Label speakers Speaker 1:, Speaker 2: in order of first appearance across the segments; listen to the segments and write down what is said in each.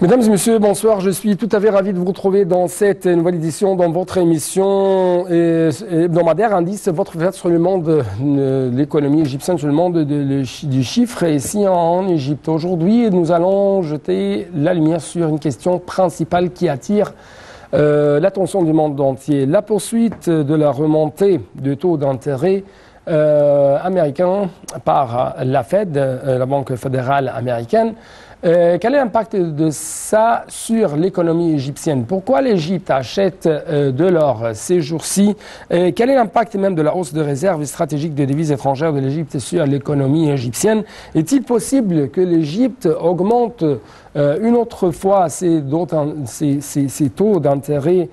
Speaker 1: Mesdames et messieurs, bonsoir. Je suis tout à fait ravi de vous retrouver dans cette nouvelle édition, dans votre émission hebdomadaire Indice, votre fenêtre sur le monde de l'économie égyptienne, sur le monde du chiffre ici en Égypte. Aujourd'hui, nous allons jeter la lumière sur une question principale qui attire l'attention du monde entier. La poursuite de la remontée de taux d'intérêt américain par la Fed, la Banque fédérale américaine. Quel est l'impact de ça sur l'économie égyptienne? Pourquoi l'Égypte achète de l'or ces jours-ci? Quel est l'impact même de la hausse de réserves stratégiques de devises étrangères de l'Égypte sur l'économie égyptienne? Est-il possible que l'Égypte augmente une autre fois ses taux d'intérêt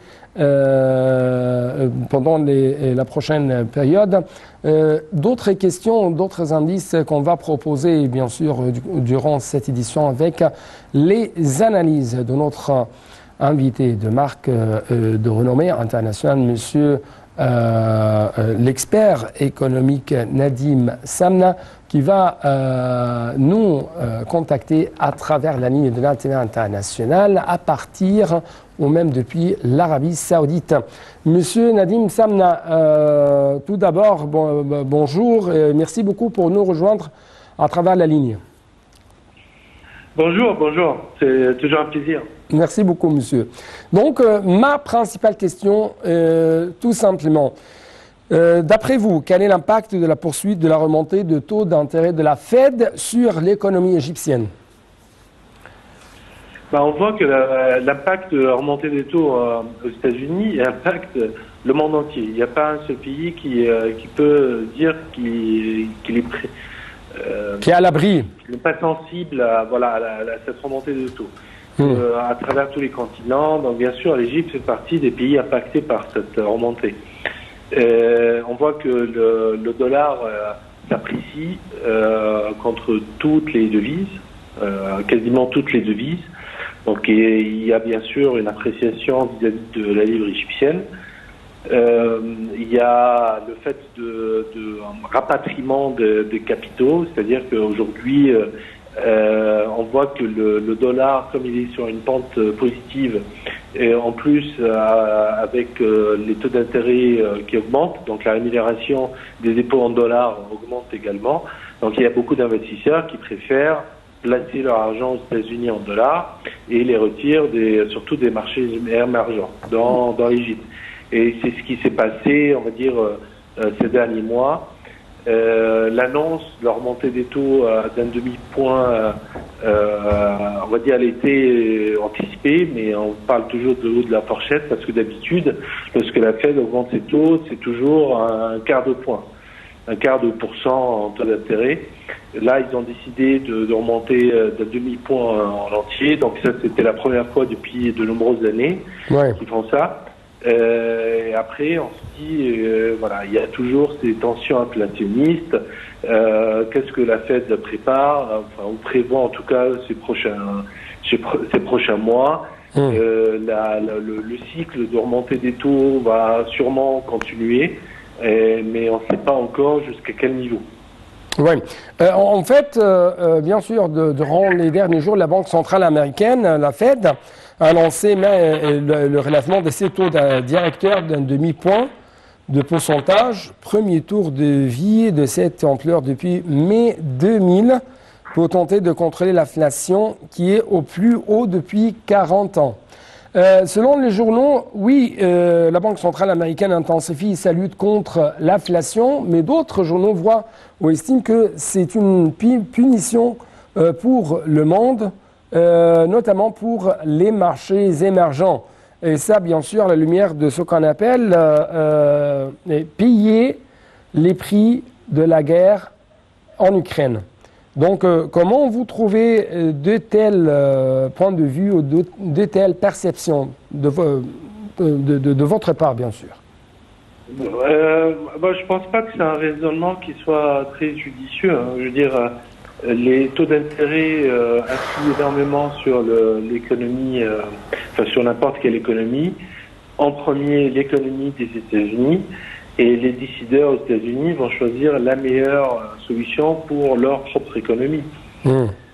Speaker 1: pendant la prochaine période? D'autres questions, d'autres indices qu'on va proposer bien sûr durant cette édition avec les analyses de notre invité de marque de renommée internationale, monsieur l'expert économique Nadim Samna, qui va nous contacter à travers la ligne de l'intérêt international à partir ou même depuis l'Arabie Saoudite. Monsieur Nadim Samna, tout d'abord, bonjour et merci beaucoup pour nous rejoindre à travers la ligne.
Speaker 2: Bonjour, c'est toujours un plaisir.
Speaker 1: Merci beaucoup, monsieur. Donc, ma principale question, tout simplement, d'après vous, quel est l'impact de la poursuite de la remontée de taux d'intérêt de la Fed sur l'économie égyptienne?
Speaker 2: On voit que l'impact de la remontée des taux aux États-Unis impacte le monde entier. Il n'y a pas un seul pays qui peut dire qu'il est prêt.
Speaker 1: Qui est à l'abri.
Speaker 2: Qui n'est pas sensible à cette remontée de taux. À travers tous les continents. Donc bien sûr, l'Égypte fait partie des pays impactés par cette remontée. On voit que le dollar s'apprécie contre toutes les devises, quasiment toutes les devises. Donc il y a bien sûr une appréciation vis-à-vis de la livre égyptienne. Il y a le fait de rapatriement des capitaux, c'est-à-dire qu'aujourd'hui, on voit que le dollar, comme il est sur une pente positive, et en plus avec les taux d'intérêt qui augmentent, donc la rémunération des dépôts en dollars augmente également. Donc il y a beaucoup d'investisseurs qui préfèrent placer leur argent aux États-Unis en dollars et les retirent surtout des marchés émergents dans l'Égypte. Et c'est ce qui s'est passé, on va dire, ces derniers mois. L'annonce de la remontée des taux d'un demi-point, on va dire, elle était anticipée, mais on parle toujours de haut de la fourchette parce que d'habitude, lorsque la Fed augmente ses taux, c'est toujours un quart de point, un quart de pourcent en taux d'intérêt. Là, ils ont décidé de remonter d'un demi-point en entier. Donc ça, c'était la première fois depuis de nombreuses années qu'ils font ça. Et après, on se dit, il y a toujours ces tensions inflationnistes. Qu'est-ce que la Fed prépare, on prévoit en tout cas ces prochains mois. Le cycle de remontée des taux va sûrement continuer, mais on ne sait pas encore jusqu'à quel niveau.
Speaker 1: Oui. En fait, bien sûr, durant les derniers jours, la Banque centrale américaine, la Fed, a annoncé le relèvement de ses taux directeurs d'un demi-point de pourcentage, premier tour de vie de cette ampleur depuis mai 2000, pour tenter de contrôler l'inflation qui est au plus haut depuis 40 ans. Selon les journaux, oui, la Banque centrale américaine intensifie sa lutte contre l'inflation, mais d'autres journaux voient ou estiment que c'est une punition pour le monde, notamment pour les marchés émergents. Et ça, bien sûr, à la lumière de ce qu'on appelle payer les prix de la guerre en Ukraine. Donc, comment vous trouvez de tels points de vue ou de telles perceptions de votre part, bien sûr?
Speaker 2: Je ne pense pas que c'est un raisonnement qui soit très judicieux. Je veux dire, les taux d'intérêt influent énormément sur l'économie, sur n'importe quelle économie. En premier, l'économie des États-Unis. Et les décideurs aux États-Unis vont choisir la meilleure solution pour leur propre économie.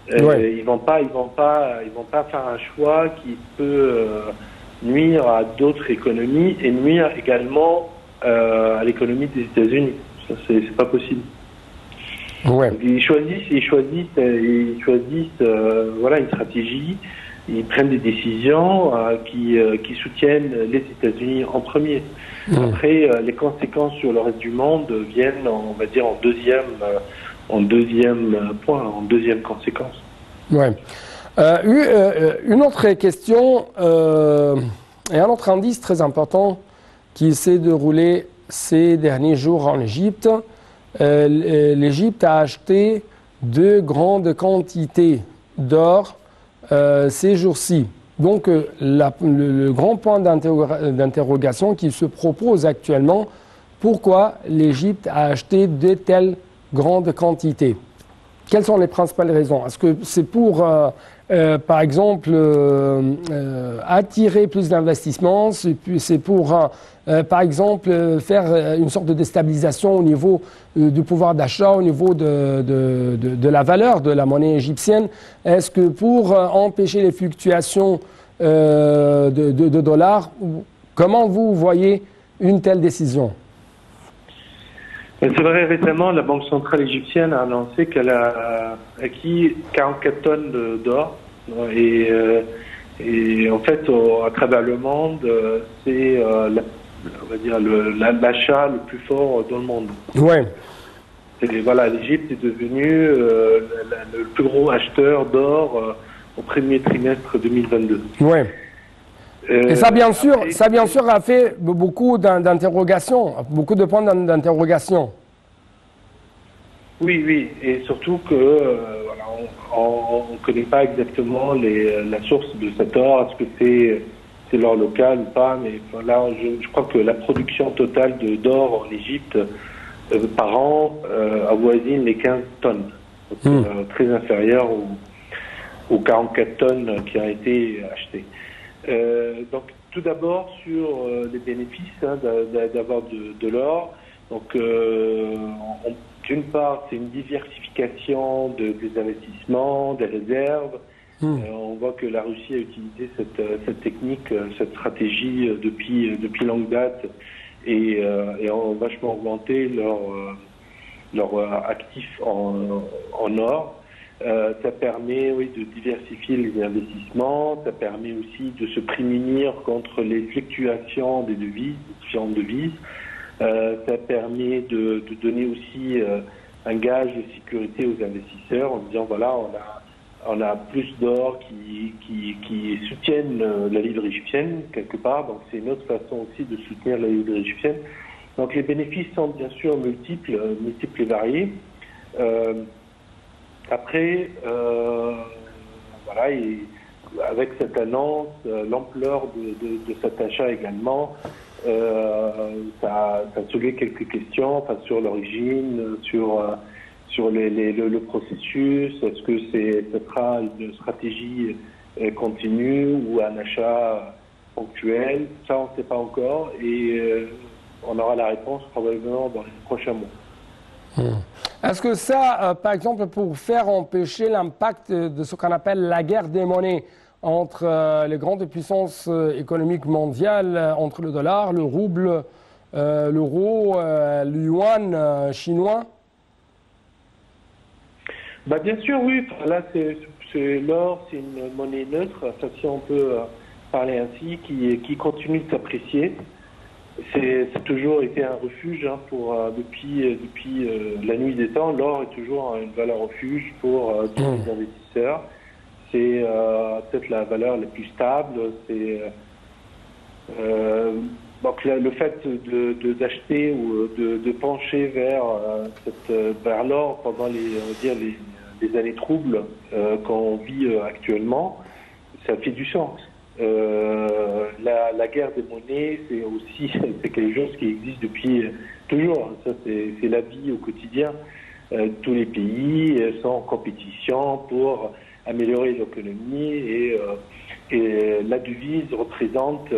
Speaker 2: Ils vont pas faire un choix qui peut nuire à d'autres économies et nuire également à l'économie des États-Unis. Ça, c'est pas possible.
Speaker 1: Ouais.
Speaker 2: Ils choisissent voilà, une stratégie. Ils prennent des décisions qui soutiennent les États-Unis en premier. Après, les conséquences sur le reste du monde viennent, on va dire, en deuxième point, en deuxième conséquence.
Speaker 1: Ouais. Une autre question et un autre indice très important qui s'est déroulé ces derniers jours en Égypte. L'Égypte a acheté de grandes quantités d'or ces jours-ci. Donc, le grand point d'interrogation qui se propose actuellement, pourquoi l'Égypte a acheté de telles grandes quantités? Quelles sont les principales raisons? Est-ce que c'est pour, par exemple, attirer plus d'investissements? C'est pour, par exemple, faire une sorte de déstabilisation au niveau du pouvoir d'achat, au niveau de la valeur de la monnaie égyptienne? Est-ce que pour empêcher les fluctuations de dollars? Comment vous voyez une telle décision?
Speaker 2: C'est vrai, récemment, la Banque centrale égyptienne a annoncé qu'elle a acquis 44 tonnes d'or. Et en fait, à travers le monde, c'est on va dire l'achat le plus fort dans le monde.
Speaker 1: Ouais.
Speaker 2: Voilà, l'Égypte est devenue le plus gros acheteur d'or au premier trimestre 2022.
Speaker 1: Ouais. Et ça, bien sûr, a fait beaucoup d'interrogations, beaucoup de points d'interrogation.
Speaker 2: Oui, et surtout que voilà, on ne connaît pas exactement la source de cet or. Est-ce que c'est l'or local ou pas? Mais là, je crois que la production totale d'or en Égypte par an avoisine les 15 tonnes, donc, très inférieur aux 44 tonnes qui ont été achetées. Donc, tout d'abord, sur les bénéfices d'avoir de l'or. Donc, d'une part, c'est une diversification des investissements, des réserves. On voit que la Russie a utilisé cette technique, cette stratégie depuis longue date et ont vachement augmenté leur actif en or. Ça permet, oui, de diversifier les investissements. Ça permet aussi de se prémunir contre les fluctuations des devises, différentes devises. Ça permet de donner aussi un gage de sécurité aux investisseurs en disant voilà, on a plus d'or qui soutiennent la livre égyptienne quelque part. Donc c'est une autre façon aussi de soutenir la livre égyptienne. Donc les bénéfices sont bien sûr multiples et variés. Après, voilà, et avec cette annonce, l'ampleur de cet achat également, ça a soulevé quelques questions sur l'origine, sur le processus. Est-ce que ce sera une stratégie continue ou un achat ponctuel? Ça, on ne sait pas encore et on aura la réponse probablement dans les prochains mois.
Speaker 1: Est-ce que ça, par exemple, pour faire empêcher l'impact de ce qu'on appelle la guerre des monnaies entre les grandes puissances économiques mondiales, entre le dollar, le rouble, l'euro, le yuan chinois?
Speaker 2: Bien sûr, oui. Là, l'or, c'est une monnaie neutre, si on peut parler ainsi, qui continue de s'apprécier. C'est toujours été un refuge depuis la nuit des temps. L'or est toujours une valeur refuge pour tous les investisseurs. C'est peut-être la valeur la plus stable. Donc le fait d'acheter ou de pencher vers l'or pendant les années troubles qu'on vit actuellement, ça fait du sens. La guerre des monnaies, c'est quelque chose qui existe depuis toujours. Ça, c'est la vie au quotidien. Tous les pays sont en compétition pour améliorer l'économie et la devise représente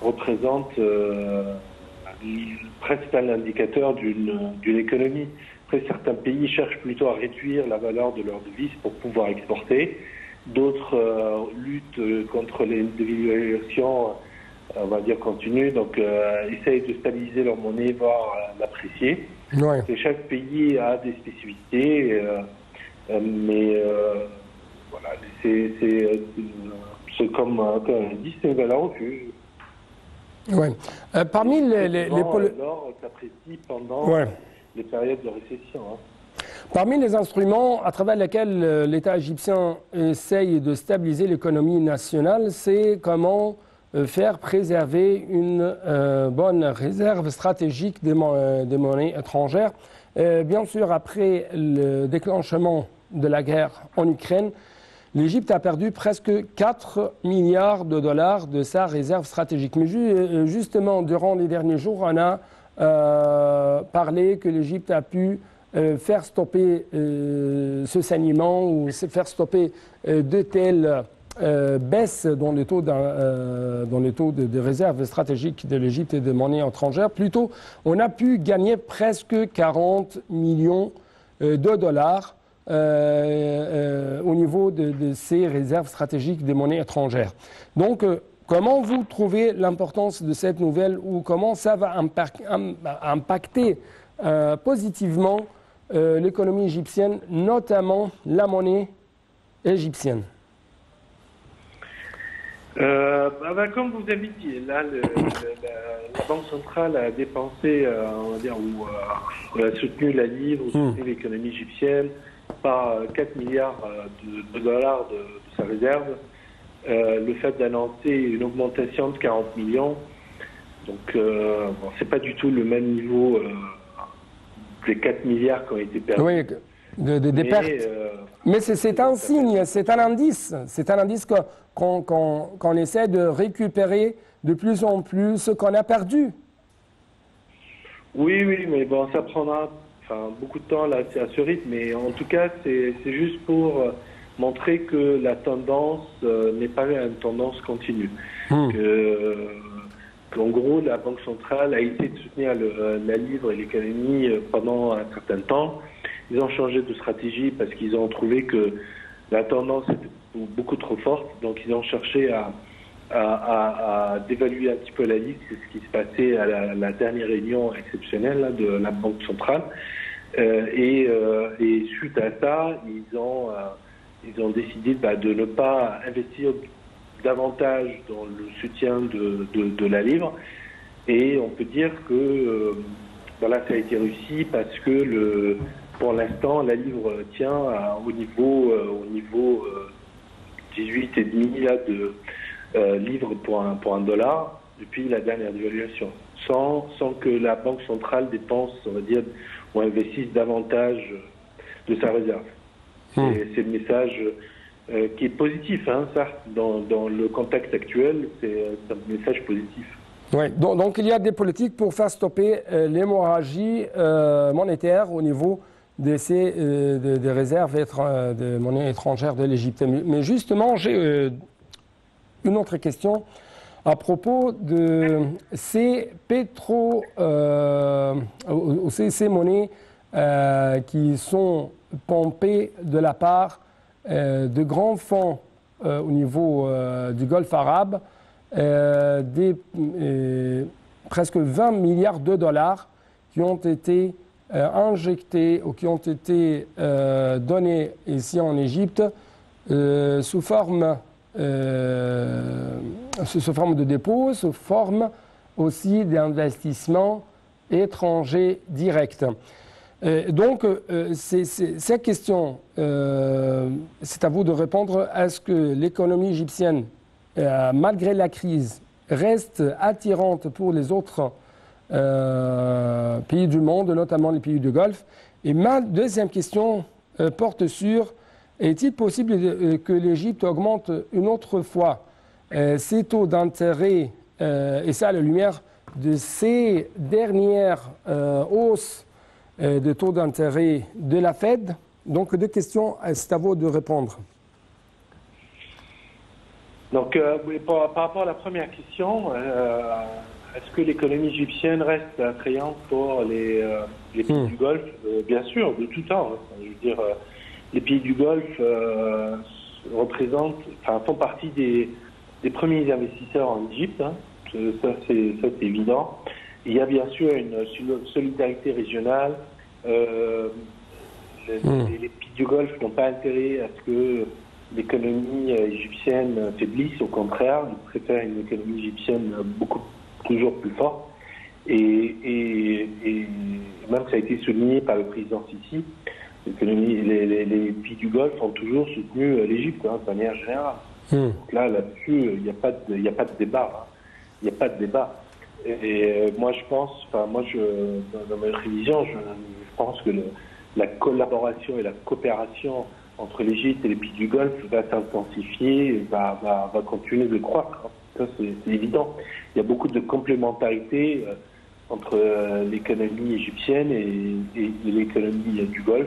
Speaker 2: presque un indicateur d'une économie. Après, certains pays cherchent plutôt à réduire la valeur de leur devise pour pouvoir exporter. D'autres luttent contre les dévaluations, on va dire, continues, donc essayent de stabiliser leur monnaie, voire l'apprécier.
Speaker 1: Ouais.
Speaker 2: Et chaque pays a des spécificités, mais voilà, c'est comme on dit, c'est une valeur refuge.
Speaker 1: Ouais. Parmi les
Speaker 2: l'or s'apprécie pendant les périodes de récession. Hein.
Speaker 1: Parmi les instruments à travers lesquels l'État égyptien essaye de stabiliser l'économie nationale, c'est comment faire préserver une bonne réserve stratégique des monnaies étrangères. Bien sûr, après le déclenchement de la guerre en Ukraine, l'Égypte a perdu presque 4 milliards de dollars de sa réserve stratégique. Mais justement, durant les derniers jours, on a parlé que l'Égypte a pu faire stopper ce saignement ou faire stopper de telles baisses dans les taux de réserve stratégique de l'Égypte et de monnaie étrangère. Plutôt, on a pu gagner presque 40 millions de dollars au niveau de ces réserves stratégiques des monnaies étrangères. Donc, comment vous trouvez l'importance de cette nouvelle ou comment ça va impacter positivement l'économie égyptienne, notamment la monnaie égyptienne?
Speaker 2: Comme vous avez dit, là, la Banque centrale a dépensé, on va dire, ou a soutenu la livre, ou soutenu l'économie égyptienne par 4 milliards de dollars de sa réserve. Le fait d'annoncer une augmentation de 40 millions, donc c'est pas du tout le même niveau des 4 milliards qui ont été perdus.
Speaker 1: Oui, des pertes. Mais c'est un signe, c'est un indice qu'on essaie de récupérer de plus en plus ce qu'on a perdu.
Speaker 2: Oui, mais bon, ça prendra beaucoup de temps là, à ce rythme, mais en tout cas, c'est juste pour montrer que la tendance n'est pas une tendance continue. Qu'en gros, la Banque centrale a essayé de soutenir la livre et l'économie pendant un certain temps. Ils ont changé de stratégie parce qu'ils ont trouvé que la tendance était beaucoup trop forte, donc ils ont cherché à dévaluer un petit peu la livre. C'est ce qui se passait à la dernière réunion exceptionnelle là, de la Banque centrale. Et suite à ça, ils ont décidé de ne pas investir davantage dans le soutien de la livre. Et on peut dire que ça a été réussi parce que pour l'instant, la livre tient au niveau 18,5 là, de livres pour un dollar depuis la dernière dévaluation, sans que la Banque centrale dépense, on va dire, ou investisse davantage de sa réserve. C'est le message qui est positif, hein, certes, dans le contexte actuel, c'est un message positif.
Speaker 1: Oui, donc il y a des politiques pour faire stopper l'hémorragie monétaire au niveau des réserves de monnaie étrangère de l'Égypte. Mais justement, j'ai une autre question à propos de ces ces monnaies qui sont pompées de la part de grands fonds au niveau du Golfe arabe, presque 20 milliards de dollars qui ont été injectés ou qui ont été donnés ici en Égypte sous forme de dépôt, sous forme aussi d'investissements étrangers directs. Donc, cette question, c'est à vous de répondre. Est-ce que l'économie égyptienne, malgré la crise, reste attirante pour les autres pays du monde, notamment les pays du Golfe? Et ma deuxième question porte sur: est-il possible que l'Égypte augmente une autre fois ses taux d'intérêt, et ça à la lumière de ces dernières hausses de taux d'intérêt de la Fed? Donc, deux questions, c'est à vous de répondre.
Speaker 2: Donc, par rapport à la première question, est-ce que l'économie égyptienne reste attrayante pour les pays du Golfe? Bien sûr, de tout temps. Je veux dire, les pays du Golfe font partie des premiers investisseurs en Égypte. Hein. Ça, c'est évident. Il y a bien sûr une solidarité régionale. Les pays du Golfe n'ont pas intérêt à ce que l'économie égyptienne faiblisse. Au contraire, ils préfèrent une économie égyptienne toujours plus forte. Et même ça a été souligné par le président Sisi, les pays du Golfe ont toujours soutenu l'Égypte, de manière générale. Donc là-dessus, il n'y a pas de débat. Hein. Il n'y a pas de débat. Et moi, je pense, dans ma révision, je pense que la collaboration et la coopération entre l'Égypte et les pays du Golfe va s'intensifier, va continuer de croître. Hein. Ça, c'est évident. Il y a beaucoup de complémentarité entre l'économie égyptienne et l'économie du Golfe.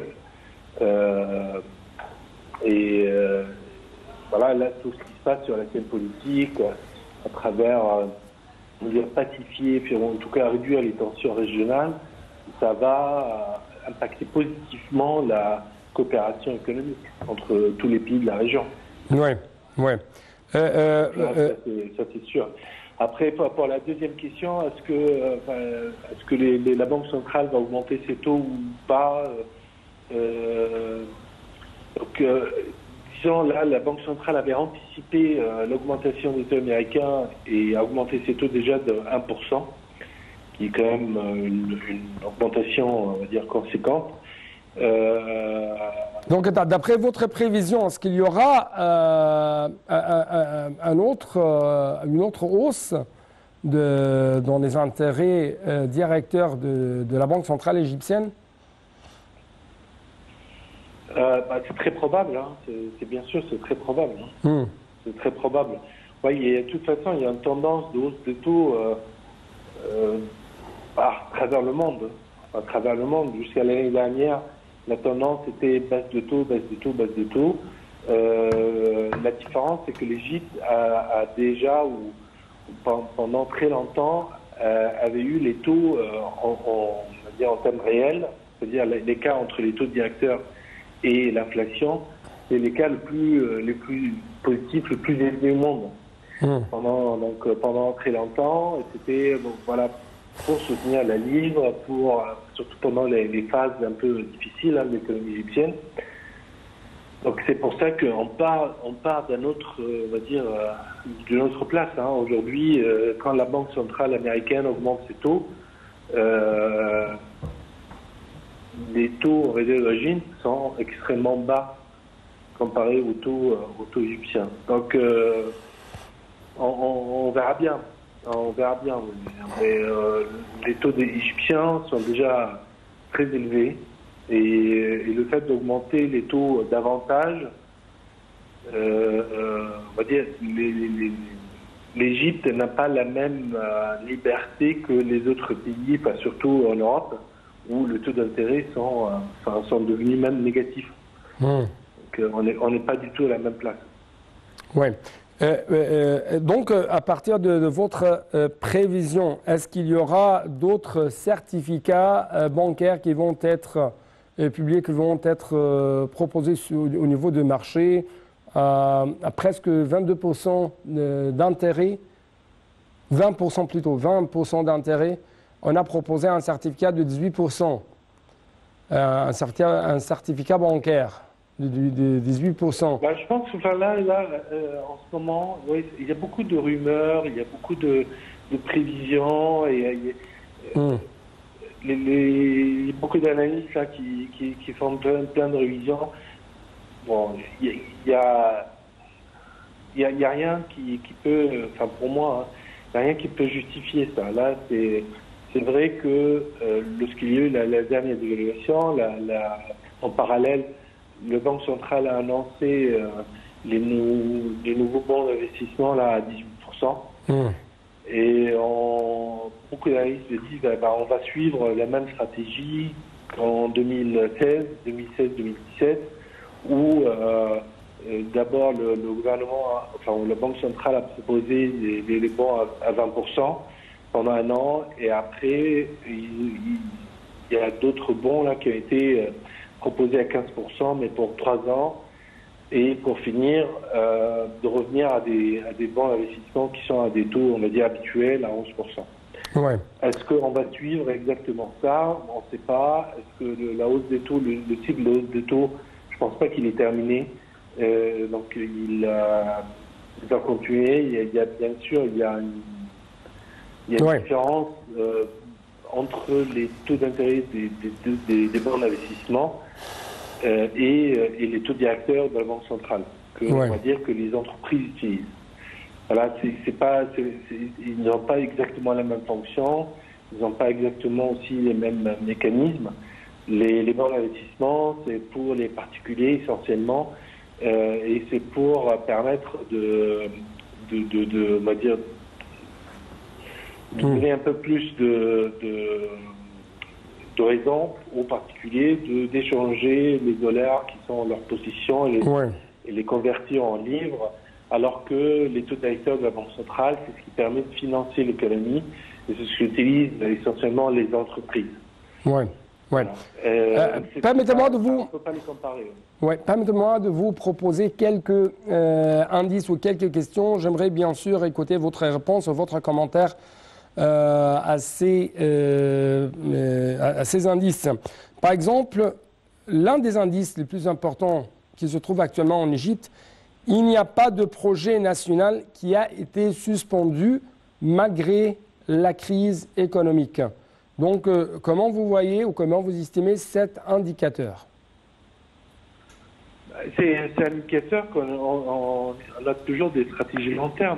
Speaker 2: Voilà, là, tout ce qui se passe sur la scène politique, à travers, pacifier, puis en tout cas réduire les tensions régionales, ça va impacter positivement la coopération économique entre tous les pays de la région.
Speaker 1: Oui, oui.
Speaker 2: Ça, c'est sûr. Après, pour la deuxième question, est-ce que la Banque centrale va augmenter ses taux ou pas? Disons, là, la Banque centrale avait anticipé l'augmentation des taux américains et a augmenté ses taux déjà de 1%, qui est quand même une augmentation, on va dire, conséquente.
Speaker 1: Donc, d'après votre prévision, est-ce qu'il y aura une autre hausse dans les intérêts directeurs de la Banque centrale égyptienne?
Speaker 2: C'est très probable, hein. C'est bien sûr, c'est très probable. Hein. C'est très probable. Ouais, de toute façon, il y a une tendance de hausse des taux à travers le monde. À travers le monde. Jusqu'à l'année dernière, la tendance était baisse de taux, baisse de taux, baisse de taux. La différence, c'est que l'Égypte a déjà, pendant très longtemps, avait eu les taux en termes réels, c'est-à-dire l'écart entre les taux directeurs et l'inflation, c'est l'écart le plus positif, le plus élevé au monde. Pendant très longtemps, c'était pour soutenir la livre, surtout pendant les phases un peu difficiles de l'économie égyptienne. Donc c'est pour ça qu'on part d'un autre, d'une autre place. Hein. Aujourd'hui, quand la Banque centrale américaine augmente ses taux, les taux d'origine sont extrêmement bas comparés aux taux égyptiens. Donc on verra bien. On verra bien. Mais les taux égyptiens sont déjà très élevés et le fait d'augmenter les taux davantage, on va dire, l'Égypte n'a pas la même liberté que les autres pays, surtout en Europe, où le taux d'intérêt sont devenus même négatifs. Donc on n'est pas du tout à la même place.
Speaker 1: Oui. Donc, à partir de votre prévision, est-ce qu'il y aura d'autres certificats bancaires qui vont être publiés, qui vont être proposés au niveau du marché à presque 22% d'intérêt, 20% plutôt, 20% d'intérêt? On a proposé un certificat de 18%, un certificat bancaire de 18%.
Speaker 2: Je pense que là, en ce moment, il y a beaucoup de rumeurs, il y a beaucoup de prévisions, et il y a beaucoup d'analystes là, qui font plein de révisions. Bon, il y a rien qui peut, pour moi, il n'y a rien qui peut justifier ça. Là, c'est vrai que lorsqu'il y a eu la dernière dévaluation, en parallèle, la Banque centrale a annoncé les nouveaux bons d'investissement là, à 18%. Et beaucoup d'analystes disent on va suivre la même stratégie qu'en 2016, 2017, où d'abord le gouvernement, la Banque centrale a proposé les bons à 20%. pendant un an, et après, il y a d'autres bons là qui ont été proposés à 15%, mais pour 3 ans, et pour finir, de revenir à des bons d'investissement qui sont à des taux, on va dire, habituels à 11%.
Speaker 1: Ouais.
Speaker 2: Est-ce qu'on va suivre exactement ça? On ne sait pas. Est-ce que la hausse des taux, le cycle de hausse des taux, je ne pense pas qu'il est terminé. Donc il va continuer. Il y a bien sûr une différence entre les taux d'intérêt des banques d'investissement et les taux directeurs de la Banque centrale, on va dire que les entreprises utilisent. Voilà, ils n'ont pas exactement la même fonction, ils n'ont pas exactement aussi les mêmes mécanismes. Les banques d'investissement, c'est pour les particuliers essentiellement, et c'est pour permettre de on va dire, de donner un peu plus de raisons aux particuliers d'échanger les dollars qui sont en leur position et les convertir en livres, alors que les taux directeurs de la Banque centrale, c'est ce qui permet de financer l'économie et c'est ce qu'utilisent essentiellement les entreprises.
Speaker 1: Ouais. Permettez-moi de vous...
Speaker 2: On ne peut pas les comparer.
Speaker 1: Ouais, permettez-moi de vous proposer quelques indices ou quelques questions. J'aimerais bien sûr écouter votre réponse, votre commentaire à ces indices. Par exemple, l'un des indices les plus importants qui se trouve actuellement en Égypte, il n'y a pas de projet national qui a été suspendu malgré la crise économique. Donc, comment vous voyez ou comment vous estimez cet indicateur?
Speaker 2: C'est un indicateur qu'on a toujours des stratégies long terme.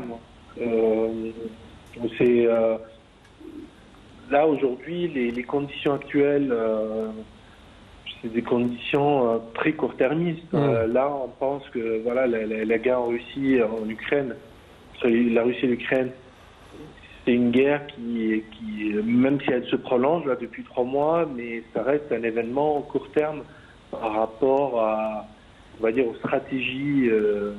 Speaker 2: Là, aujourd'hui, les conditions actuelles, c'est des conditions très court-termistes. Là, on pense que voilà, la guerre en Russie, en Ukraine, la Russie et l'Ukraine, c'est une guerre qui, même si elle se prolonge là, depuis 3 mois, mais ça reste un événement court terme par rapport à, on va dire, aux stratégies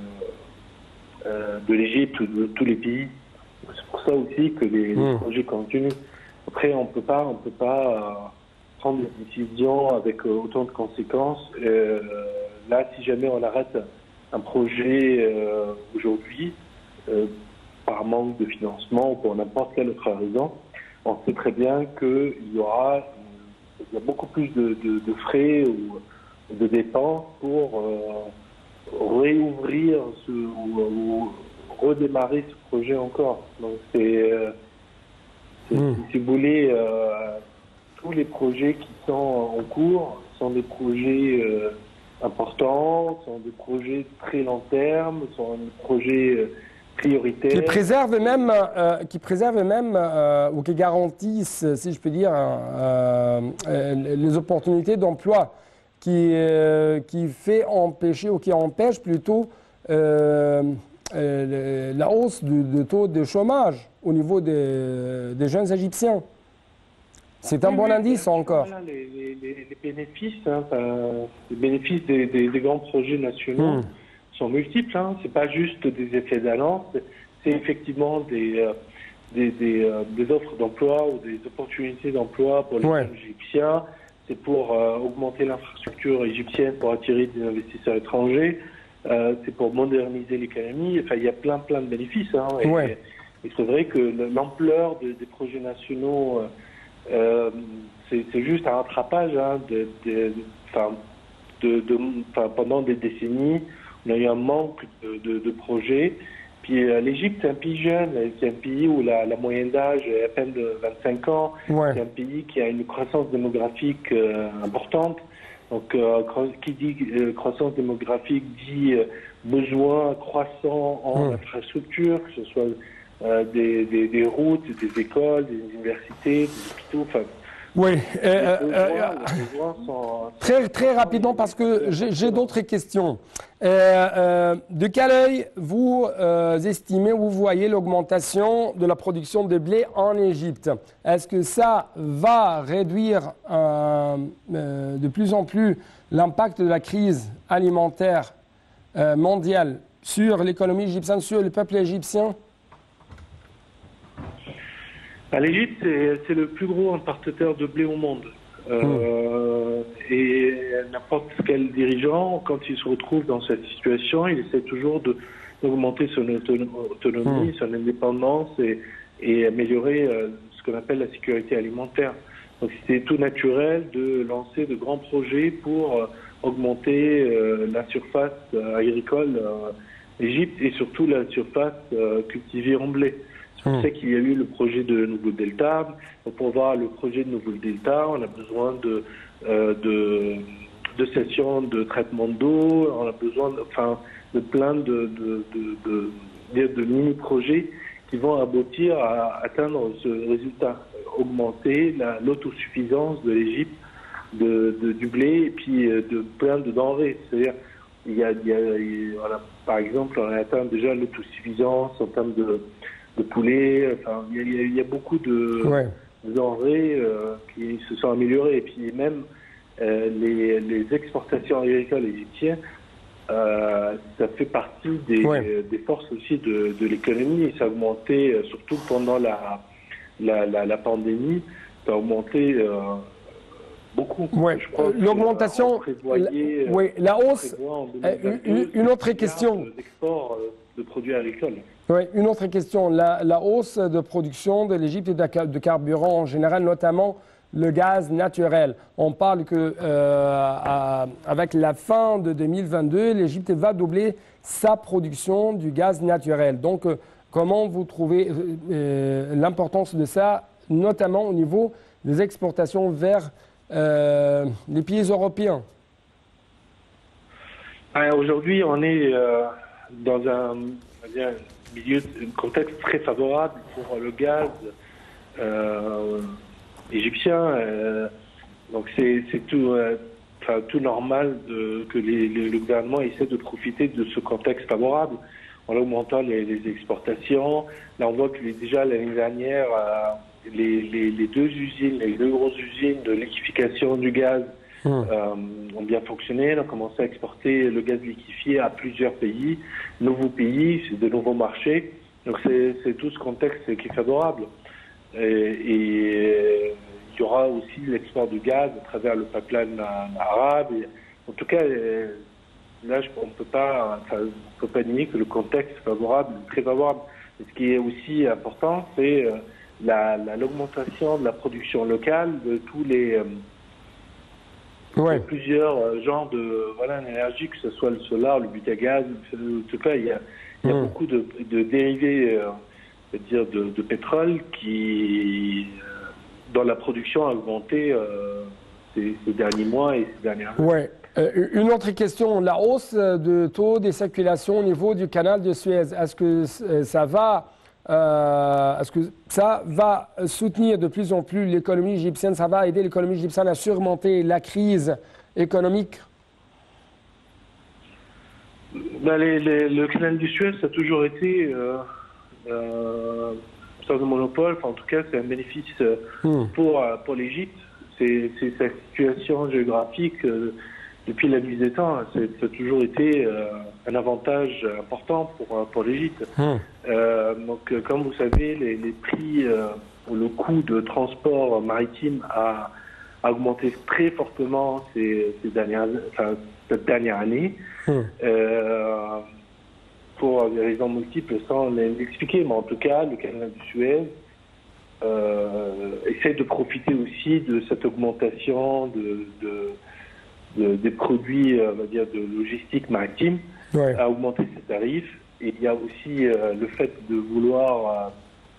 Speaker 2: de l'Égypte ou de tous les pays. C'est pour ça aussi que les projets continuent. Après, on peut pas prendre des décisions avec autant de conséquences. Là, si jamais on arrête un projet aujourd'hui, par manque de financement ou pour n'importe quelle autre raison, on sait très bien qu'il y a beaucoup plus de frais ou de dépenses pour réouvrir ou redémarrer ce projet encore. Donc si vous voulez, tous les projets qui sont en cours sont des projets importants, sont des projets très long terme, sont des projets prioritaires.
Speaker 1: Qui préservent même ou qui garantissent, si je peux dire, les opportunités d'emploi, qui fait empêcher ou qui empêche plutôt la hausse du taux de chômage au niveau des jeunes Égyptiens. C'est un bon indice encore.
Speaker 2: Voilà, les bénéfices, les bénéfices des grands projets nationaux sont multiples. C'est pas juste des effets d'annonce, c'est effectivement des offres d'emploi ou des opportunités d'emploi pour les jeunes Égyptiens. C'est pour augmenter l'infrastructure égyptienne pour attirer des investisseurs étrangers. C'est pour moderniser l'économie. Enfin, il y a plein de bénéfices. Et c'est vrai que l'ampleur des projets nationaux, c'est juste un rattrapage pendant des décennies. On a eu un manque de projets. Puis l'Égypte, c'est un pays jeune, c'est un pays où la moyenne d'âge est à peine de 25 ans. C'est un pays qui a une croissance démographique importante. Donc, qui dit croissance démographique dit besoin croissant en infrastructure, que ce soit des routes, des écoles, des universités, des hôpitaux.
Speaker 1: Oui.
Speaker 2: Les besoins sont
Speaker 1: très rapidement, parce que j'ai d'autres questions. De quel œil vous estimez ou vous voyez l'augmentation de la production de blé en Égypte? Est-ce que ça va réduire de plus en plus l'impact de la crise alimentaire mondiale sur l'économie égyptienne, sur le peuple égyptien?
Speaker 2: L'Égypte, c'est le plus gros importateur de blé au monde. Et n'importe quel dirigeant, quand il se retrouve dans cette situation, il essaie toujours d'augmenter son autonomie, son indépendance et améliorer ce qu'on appelle la sécurité alimentaire. Donc c'était tout naturel de lancer de grands projets pour augmenter la surface agricole d'Égypte et surtout la surface cultivée en blé. C'est pour ça qu'il y a eu le projet de nouveau delta. Donc pour voir le projet de nouveau delta, on a besoin de stations de traitement d'eau, on a besoin de plein de mini-projets qui vont aboutir à atteindre ce résultat, augmenter l'autosuffisance de l'Égypte du blé et puis de plein de denrées. C'est-à-dire, par exemple, on a atteint déjà l'autosuffisance en termes de poulet. Enfin, il y a beaucoup de denrées qui se sont améliorées. Et puis même les exportations agricoles égyptiennes, ça fait partie des forces aussi de l'économie. Ça a augmenté, surtout pendant la pandémie, ça a augmenté beaucoup.
Speaker 1: Je crois l'augmentation, la hausse. Une autre question.
Speaker 2: D'export de produits agricoles.
Speaker 1: Oui, une autre question. La hausse de production de l'Égypte et de carburant en général, notamment le gaz naturel. On parle que avec la fin de 2022, l'Égypte va doubler sa production du gaz naturel. Donc, comment vous trouvez l'importance de ça, notamment au niveau des exportations vers les pays européens?
Speaker 2: Aujourd'hui, on est dans un contexte très favorable pour le gaz égyptien. Donc c'est tout normal que le gouvernement essaie de profiter de ce contexte favorable en augmentant les exportations. Là, on voit que déjà l'année dernière, les deux grosses usines de liquéfaction du gaz ont bien fonctionné. On a commencé à exporter le gaz liquéfié à plusieurs pays, nouveaux pays, c'est de nouveaux marchés. Donc c'est tout ce contexte qui est favorable. Et il y aura aussi l'export de gaz à travers le pipeline arabe. En tout cas, là, on ne peut pas nier que le contexte est favorable, très favorable. Et ce qui est aussi important, c'est l'augmentation de la production locale de tous les plusieurs genres d'énergie, que ce soit le solaire, le butagaz. En tout cas, il y a beaucoup de dérivés de pétrole dont la production a augmenté ces derniers mois et ces dernières années.
Speaker 1: Une autre question, la hausse de taux des circulations au niveau du canal de Suez, est-ce que ça va soutenir de plus en plus l'économie égyptienne, ça va aider l'économie égyptienne à surmonter la crise économique?
Speaker 2: Le canal du Suez, ça a toujours été sans monopole. Enfin, en tout cas, c'est un bénéfice pour l'Égypte. C'est sa situation géographique depuis la nuit des temps. Ça a toujours été un avantage important pour l'Égypte. Donc, comme vous savez, les prix ou le coût de transport maritime a augmenté très fortement cette dernière année. Pour des raisons multiples sans l'expliquer, mais en tout cas, le canal du Suez essaie de profiter aussi de cette augmentation des produits, on va dire, de logistique maritime, à augmenter ses tarifs. Et il y a aussi le fait de vouloir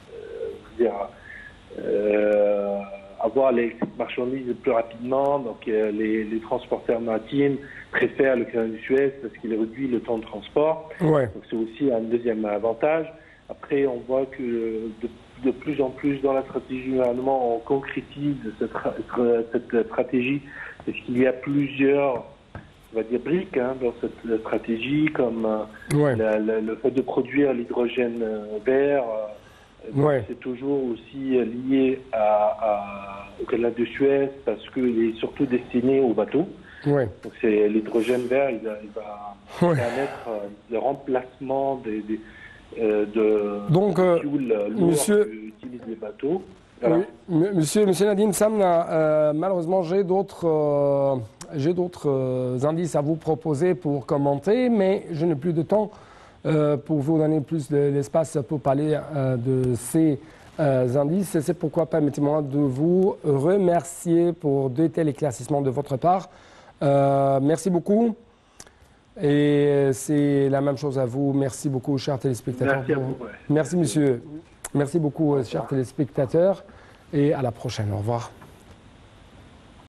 Speaker 2: avoir les marchandises plus rapidement. Donc les transporteurs maritimes préfèrent le canal du Suez parce qu'il réduit le temps de transport. Donc c'est aussi un deuxième avantage. Après, on voit que de plus en plus dans la stratégie du gouvernement, on concrétise cette stratégie parce qu'il y a plusieurs, on va dire, briques dans cette stratégie, comme le fait de produire l'hydrogène vert. C'est toujours aussi lié au canal de Suez parce qu'il est surtout destiné aux bateaux. Donc c'est l'hydrogène vert, il va permettre le remplacement
Speaker 1: Donc,
Speaker 2: fuel lourd
Speaker 1: monsieur,
Speaker 2: qu'utilisent les bateaux. Voilà.
Speaker 1: oui, monsieur Nadim Samna, malheureusement, j'ai d'autres indices à vous proposer pour commenter, mais je n'ai plus de temps pour vous donner plus d'espace pour parler de ces indices. C'est pourquoi permettez-moi de vous remercier pour de tels éclaircissements de votre part. Merci beaucoup. Et c'est la même chose à vous. Merci beaucoup, chers téléspectateurs.
Speaker 2: Merci à vous. Ouais.
Speaker 1: Merci, monsieur. Merci beaucoup, chers téléspectateurs. Et à la prochaine. Au revoir.